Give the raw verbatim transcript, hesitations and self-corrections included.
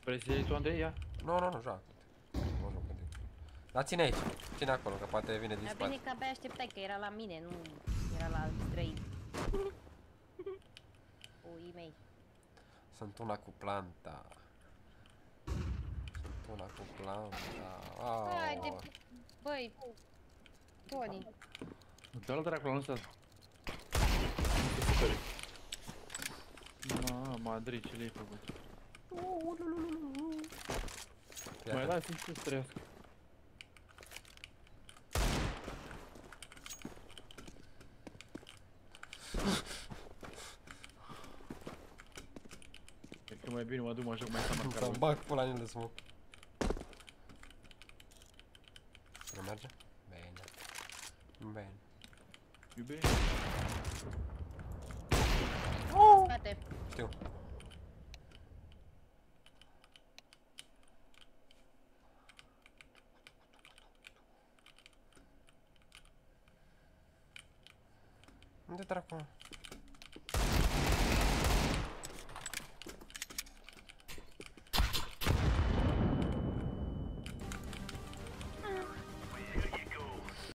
Vrei să iei tu, Andrei? Ia. Nu, nu, nu, joacă. Nu joc contigo. Dar ține aici, ține acolo, că poate vine din Dar spate. bine că abia așteptai, că era la mine, nu era la alți străini. Ui mei. Sunt una cu planta. Sunt una cu planta. Haide, Oh. băi, Tony. Dă-l dracu la ăsta. Mamă, Andrei, ce le-ai făcut? Mai lasă-mi să trăiască. Cred că mai bine mă duc, mă joc mai seama ca Să-mi bag pula în el de smoke. Nu merge? Bine. Bine. Iube? Spate. Știu. Unde dracu?